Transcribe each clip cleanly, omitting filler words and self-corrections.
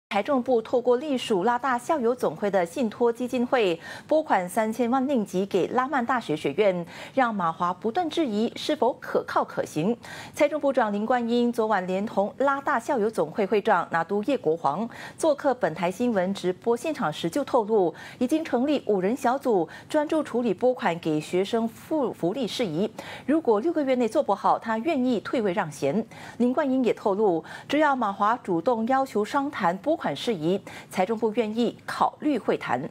财政部透过隶属拉大校友总会的信托基金会拨款3000万令吉给拉曼大学学院，让马华不断质疑是否可靠可行。财政部长林冠英昨晚连同拉大校友总会会长拿督叶国煌做客本台新闻直播现场时就透露，已经成立5人小组，专注处理拨款给学生福利事宜。如果6个月内做不好，他愿意退位让贤。林冠英也透露，只要马华主动要求商谈拨款事宜，财政部愿意考虑会谈。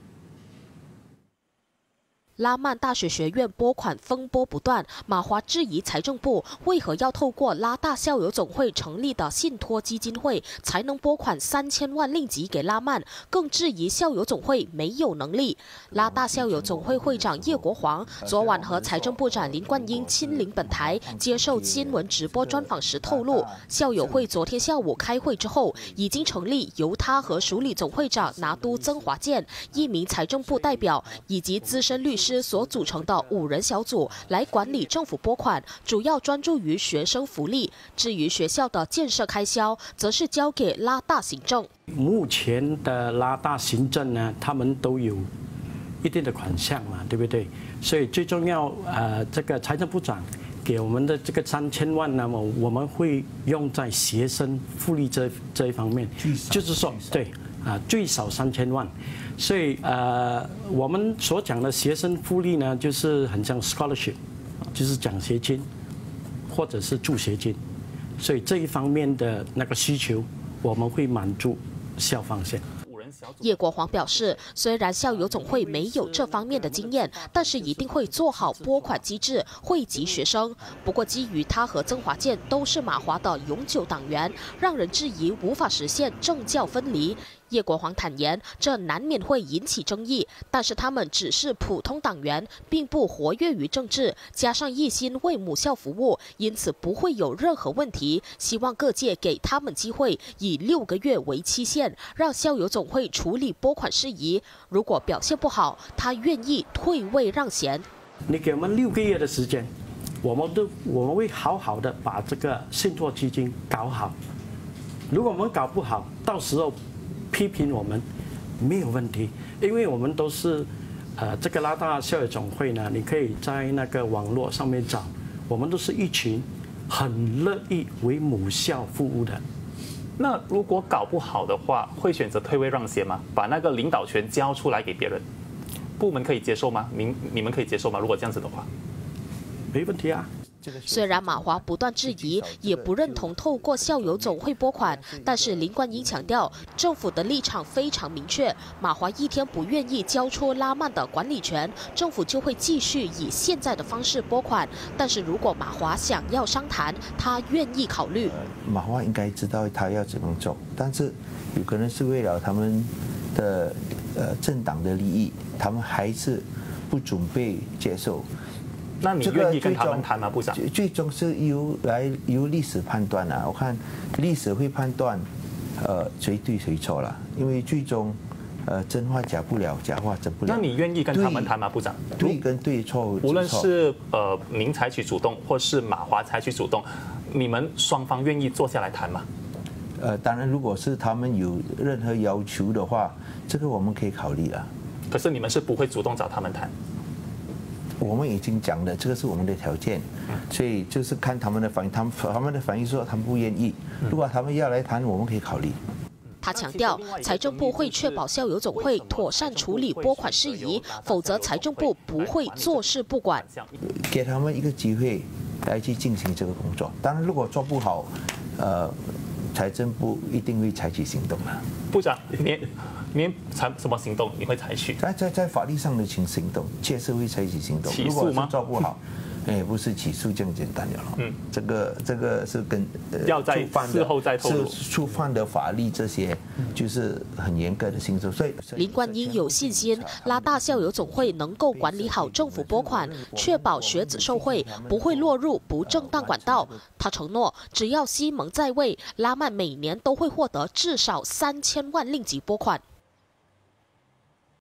拉曼大学学院拨款风波不断，马华质疑财政部为何要透过拉大校友总会成立的信托基金会才能拨款3000万令吉给拉曼，更质疑校友总会没有能力。拉大校友总会会长叶国煌昨晚和财政部长林冠英亲临本台接受新闻直播专访时透露，校友会昨天下午开会之后，已经成立由他和署理总会长拿督曾华健、1名财政部代表以及资深律师所组成的5人小组来管理政府拨款，主要专注于学生福利。至于学校的建设开销，则是交给拉大行政。 目前的拉大行政呢，他们都有一定的款项嘛，对不对？所以最重要，这个财政部长给我们的这个3000万呢，我们会用在学生福利这一方面，就是说，对。最少3000万，所以我们所讲的学生福利呢，就是很像 scholarship， 就是奖学金或者是助学金，所以这一方面的那个需求，我们会满足校方先。 叶国煌表示，虽然校友总会没有这方面的经验，但是一定会做好拨款机制，惠及学生。不过，基于他和曾华健都是马华的永久党员，让人质疑无法实现政教分离。叶国煌坦言，这难免会引起争议，但是他们只是普通党员，并不活跃于政治，加上一心为母校服务，因此不会有任何问题。希望各界给他们机会，以6个月为期限，让校友总会处理拨款事宜。如果表现不好，他愿意退位让贤。 你给我们6个月的时间，我们会好好的把这个信托基金搞好。如果我们搞不好，到时候批评我们没有问题，因为我们都是这个拉大校友总会呢，你可以在那个网络上面找，我们都是一群很乐意为母校服务的。 那如果搞不好的话，会选择退位让贤吗？把那个领导权交出来给别人，部门可以接受吗？你们可以接受吗？如果这样子的话， 没问题啊。 虽然马华不断质疑，也不认同透过校友总会拨款，但是林冠英强调，政府的立场非常明确，马华一天不愿意交出拉曼的管理权，政府就会继续以现在的方式拨款。但是如果马华想要商谈，他愿意考虑。 马华应该知道他要怎么做，但是有可能是为了他们的政党的利益，他们还是不准备接受。 那你愿意跟他们谈吗，部长？ 最终是由历史判断啊，我看历史会判断，谁对谁错了，因为最终，真话假不了，假话真不了。 那你愿意跟他们谈吗，部长？ 对跟对错， 无论是您采取主动，或是马华采取主动，你们双方愿意坐下来谈吗？ 当然，如果是他们有任何要求的话，这个我们可以考虑了。 可是你们是不会主动找他们谈。 我们已经讲了，这个是我们的条件，所以就是看他们的反应。他们的反应说他们不愿意，如果他们要来谈，我们可以考虑。 他强调，财政部会确保校友总会妥善处理拨款事宜，否则财政部不会坐视不管。 给他们一个机会来去进行这个工作。当然，如果做不好，财政部一定会采取行动的。 部长，你什么行动你会采取？ 在法律上的行动，确实会采取行动。 起诉吗？ 如果是做不好，不是起诉这么简单了。这个是跟要在事后再透露触犯的法律这些，就是很严格的行动。所以林冠英有信心，拉大校友总会能够管理好政府拨款，确保学子受惠不会落入不正当管道。他承诺，只要西蒙在位，拉曼每年都会获得至少3000万令吉拨款。